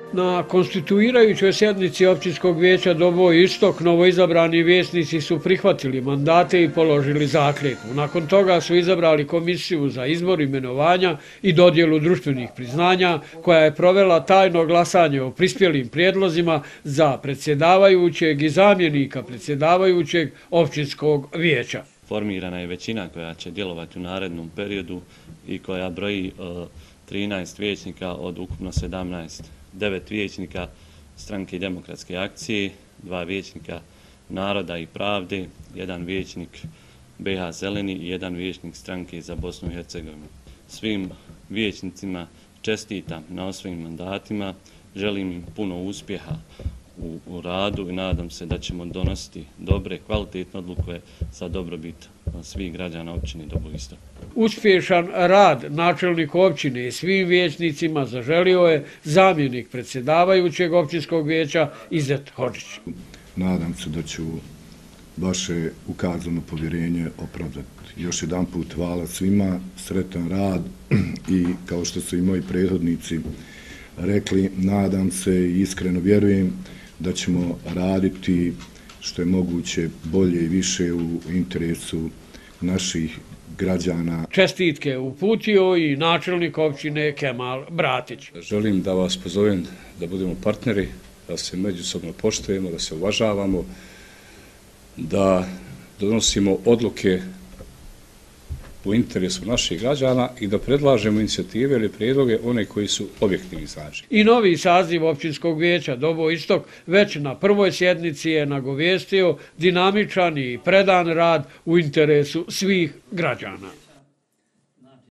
Na konstituirajućoj sjednici općinskog vijeća Doboj Istok novoizabrani vijećnici su prihvatili mandate i položili zakletvu. Nakon toga su izabrali komisiju za izbor imenovanja i dodjelu društvenih priznanja koja je provela tajno glasanje o prispjelim prijedlozima za predsjedavajućeg i zamjenika predsjedavajućeg općinskog vijeća. Formirana je većina koja će djelovati u narednom periodu i koja broji 13 vijećnika od ukupno 17. 9 vijećnika Stranke demokratske akcije, 2 vijećnika Naroda i pravde, 1 vijećnik BH Zeleni i 1 vijećnik Stranke za Bosnu i Hercegovinu. Svim vijećnicima čestitam na osvojim mandatima, želim im puno uspjeha u radu i nadam se da ćemo donositi dobre, kvalitetne odluke za dobrobit svih građana općine Doboj Istok. Uspješan rad načelnika općine i svim vijećnicima zaželio je zamjenik predsjedavajućeg općinskog vijeća Izet Hodžić. Nadam se da ću vaše ukazano povjerenje opravdati. Još jedan put hvala svima, sretan rad i kao što su i moji prethodnici rekli, nadam se i iskreno vjerujem da ćemo raditi što je moguće bolje i više u interesu naših građana. Čestitke uputio i načelnik općine Kemal Bratić. Želim da vas pozovem da budemo partneri, da se međusobno poštujemo, da se uvažavamo, da donosimo odluke u interesu naših građana i da predlažemo inicijative ili prijedloge one koji su objektivni znači. I novi saziv općinskog vijeća Doboj Istok već na prvoj sjednici je nagovijestio dinamičan i predan rad u interesu svih građana.